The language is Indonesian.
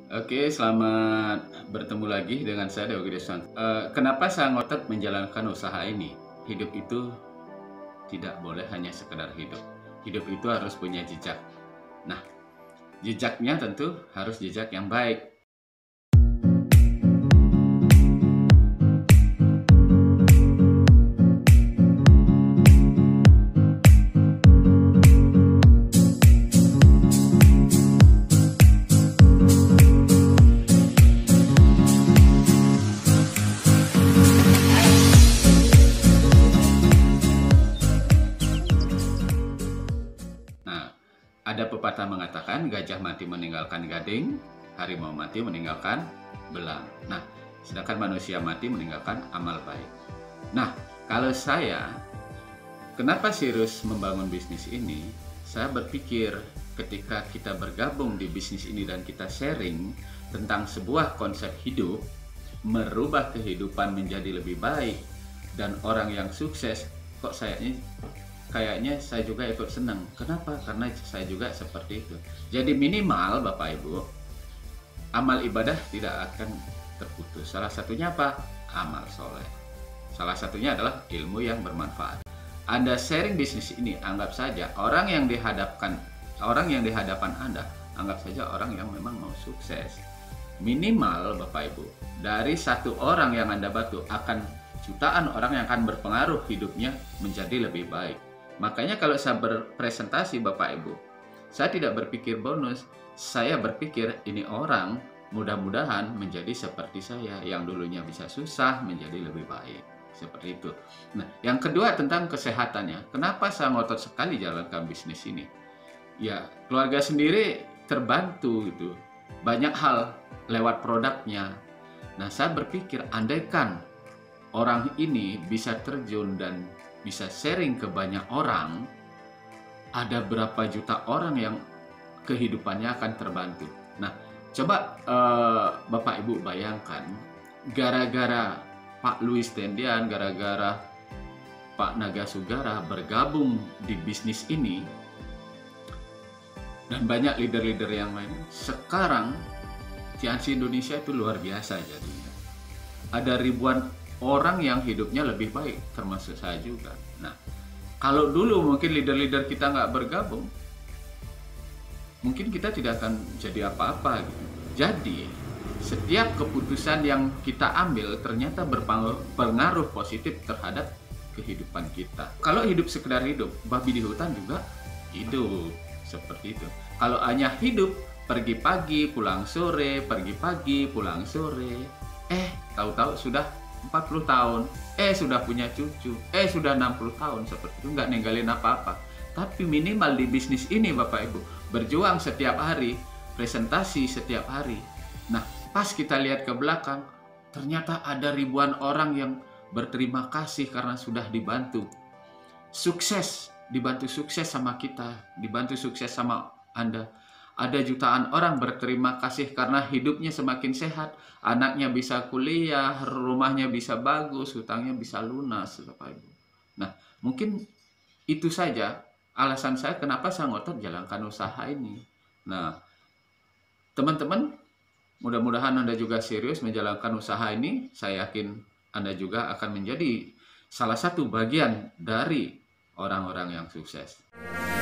Oke, selamat bertemu lagi dengan saya Dewa Deswan. Kenapa saya ngotot menjalankan usaha ini? Hidup itu tidak boleh hanya sekedar hidup. Hidup itu harus punya jejak. Nah, jejaknya tentu harus jejak yang baik. Nah, ada pepatah mengatakan gajah mati meninggalkan gading, harimau mati meninggalkan belang. Nah, sedangkan manusia mati meninggalkan amal baik. Nah, kalau saya, kenapa serius membangun bisnis ini? Saya berpikir ketika kita bergabung di bisnis ini dan kita sharing tentang sebuah konsep hidup, merubah kehidupan menjadi lebih baik, dan orang yang sukses, kok kayaknya saya juga ikut senang. Kenapa? Karena saya juga seperti itu. Jadi minimal Bapak Ibu, amal ibadah tidak akan terputus. Salah satunya apa? Amal soleh. Salah satunya adalah ilmu yang bermanfaat. Anda sharing bisnis ini, anggap saja orang yang di hadapan Anda, anggap saja orang yang memang mau sukses. Minimal Bapak Ibu, dari satu orang yang Anda bantu akan jutaan orang yang akan berpengaruh hidupnya menjadi lebih baik. Makanya kalau saya berpresentasi Bapak Ibu, saya tidak berpikir bonus, saya berpikir ini orang mudah-mudahan menjadi seperti saya yang dulunya bisa susah menjadi lebih baik. Seperti itu. Nah, yang kedua tentang kesehatannya. Kenapa saya ngotot sekali jalankan bisnis ini? Ya, keluarga sendiri terbantu gitu. Banyak hal lewat produknya. Nah, saya berpikir andaikan orang ini bisa terjun dan bisa sharing ke banyak orang, ada berapa juta orang yang kehidupannya akan terbantu. Nah, coba Bapak Ibu bayangkan, gara-gara Pak Louis Tendian, gara-gara Pak Naga Sugara bergabung di bisnis ini, dan banyak leader-leader yang lain, sekarang CNC Indonesia itu luar biasa jadinya. Ada ribuan orang yang hidupnya lebih baik, termasuk saya juga. Nah, kalau dulu mungkin leader-leader kita nggak bergabung, mungkin kita tidak akan jadi apa-apa gitu. Jadi, setiap keputusan yang kita ambil ternyata berpengaruh positif terhadap kehidupan kita. Kalau hidup sekedar hidup, babi di hutan juga hidup seperti itu. Kalau hanya hidup, pergi pagi, pulang sore, pergi pagi, pulang sore, tahu-tahu sudah 40 tahun, sudah punya cucu, sudah 60 tahun, seperti itu, nggak ninggalin apa-apa. Tapi minimal di bisnis ini Bapak Ibu, berjuang setiap hari, presentasi setiap hari. Nah, pas kita lihat ke belakang, ternyata ada ribuan orang yang berterima kasih karena sudah dibantu. Sukses, dibantu sukses sama kita, dibantu sukses sama Anda. Ada jutaan orang berterima kasih karena hidupnya semakin sehat, anaknya bisa kuliah, rumahnya bisa bagus, hutangnya bisa lunas, Bapak Ibu. Nah, mungkin itu saja alasan saya kenapa saya ngotot jalankan usaha ini. Nah, teman-teman, mudah-mudahan Anda juga serius menjalankan usaha ini. Saya yakin Anda juga akan menjadi salah satu bagian dari orang-orang yang sukses.